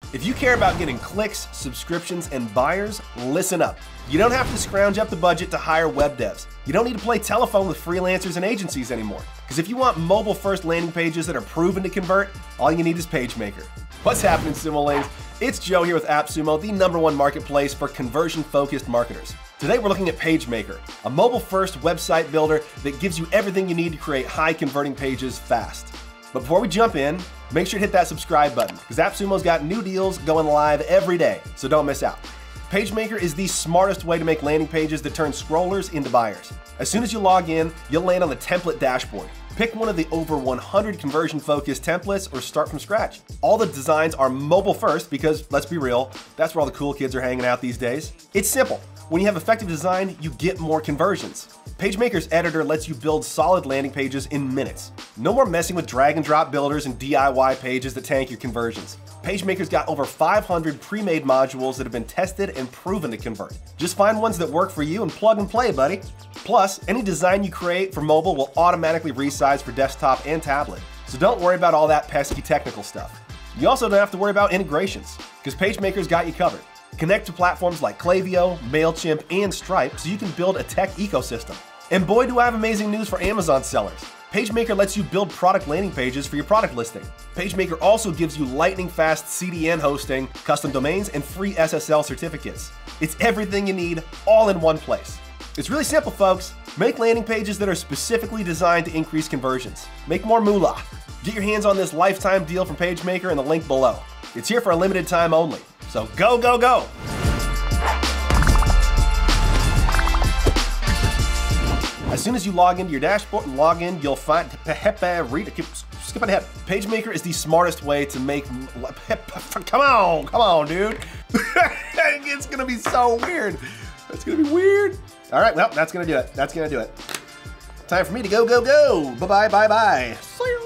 If you care about getting clicks, subscriptions, and buyers, listen up. You don't have to scrounge up the budget to hire web devs. You don't need to play telephone with freelancers and agencies anymore. Because if you want mobile-first landing pages that are proven to convert, all you need is Pagemaker. What's happening, Sumo Lanes? It's Joe here with AppSumo, the #1 marketplace for conversion-focused marketers. Today we're looking at Pagemaker, a mobile-first website builder that gives you everything you need to create high-converting pages fast. But before we jump in, make sure to hit that subscribe button, because AppSumo's got new deals going live every day, so don't miss out. Pagemaker is the smartest way to make landing pages that turn scrollers into buyers. As soon as you log in, you'll land on the template dashboard. Pick one of the over 100 conversion-focused templates or start from scratch. All the designs are mobile first because, let's be real, that's where all the cool kids are hanging out these days. It's simple. When you have effective design, you get more conversions. Pagemaker's editor lets you build solid landing pages in minutes. No more messing with drag and drop builders and DIY pages that tank your conversions. Pagemaker's got over 500 pre-made modules that have been tested and proven to convert. Just find ones that work for you and plug and play, buddy. Plus, any design you create for mobile will automatically resize for desktop and tablet. So don't worry about all that pesky technical stuff. You also don't have to worry about integrations, because Pagemaker's got you covered. Connect to platforms like Klaviyo, MailChimp, and Stripe so you can build a tech ecosystem. And boy, do I have amazing news for Amazon sellers. Pagemaker lets you build product landing pages for your product listing. Pagemaker also gives you lightning-fast CDN hosting, custom domains, and free SSL certificates. It's everything you need, all in one place. It's really simple, folks. Make landing pages that are specifically designed to increase conversions. Make more moolah. Get your hands on this lifetime deal from Pagemaker in the link below. It's here for a limited time only. So go, go, go! As soon as you log into your dashboard and log in, you'll find skipping ahead. Pagemaker is the smartest way to make. Come on, dude. It's gonna be so weird. It's gonna be weird. All right, well, that's gonna do it. That's gonna do it. Time for me to go, go, go. Bye, bye, bye, bye. See ya.